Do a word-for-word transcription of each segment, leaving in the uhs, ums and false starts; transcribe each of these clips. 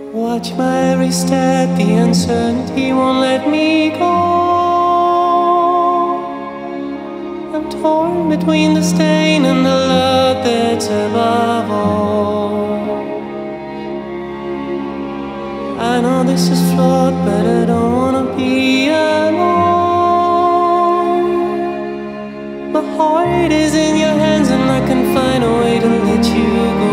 Watch my every step, the uncertainty won't let me go. I'm torn between the stain and the love that's above all. I know this is flawed, but I don't wanna be alone. My heart is in your hands and I can find a way to let you go.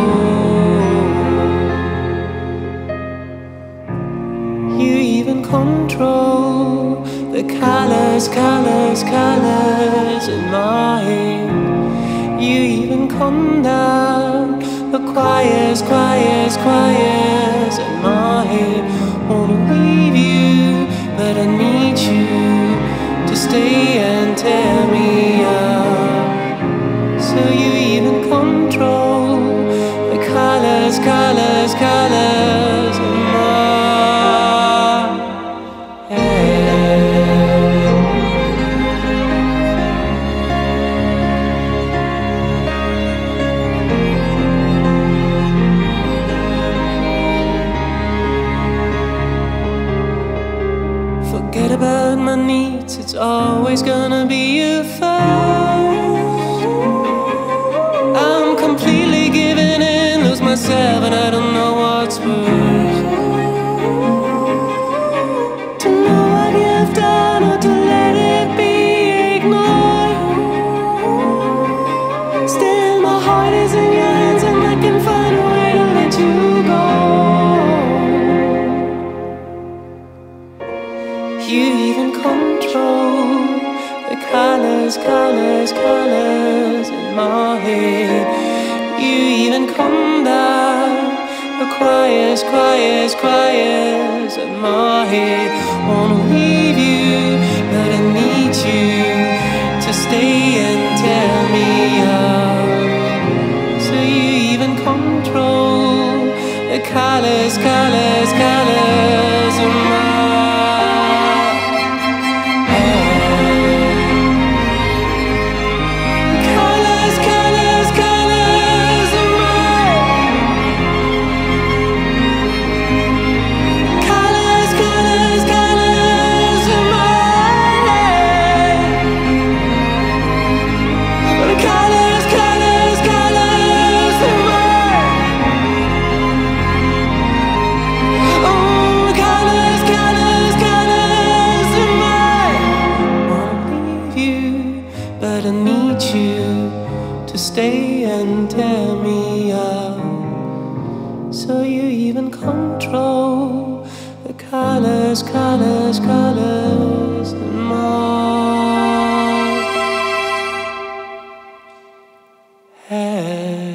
You even control the colors, colors, colors in my head. You even calm down the choirs, choirs, choirs in my head. Wanna leave you, but I need you to stay and tear me up. So you even control the colors, colors, colors in my about my needs, it's always gonna be you first. I'm completely giving in, lose myself, and I don't know what's worse. To know what you've done or to let it be ignored. Still my heart is in your hands and I can find a way to let you go. You even control the colors, colors, colors in my head. You even calm down the choirs, choirs, choirs in my head. Wanna leave you, but I need you to stay and tear me up. So you even control the colors, colors, colors in my stay and tear me up. So you even control the colors, colors, colors in my head.